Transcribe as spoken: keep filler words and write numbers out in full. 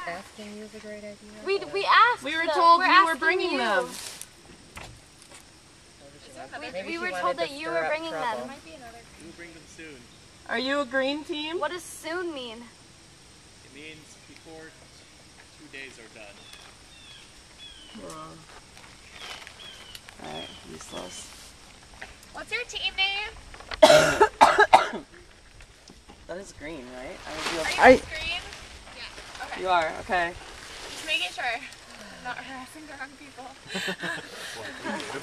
Asking you is a great idea. We we asked. We were them. told we're you were asking bringing you. them. We, we were told that you were bringing them. There might be another. We'll bring them soon. Are you a green team? What does soon mean? It means before two days are done. Alright, useless. What's your team name? That is green, right? I would be Are okay. you green? Yeah. Okay. You are, okay. Just making sure. I'm not harassing the wrong people.